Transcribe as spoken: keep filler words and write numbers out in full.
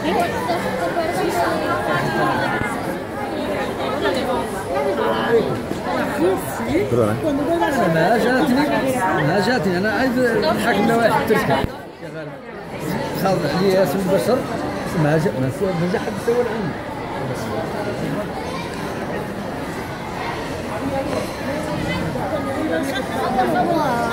ما جاتني ما جاتني انا عايز الحكم لوائح التركه خاضع لي اسم البشر ما جا ما جا حد سوى عني. الله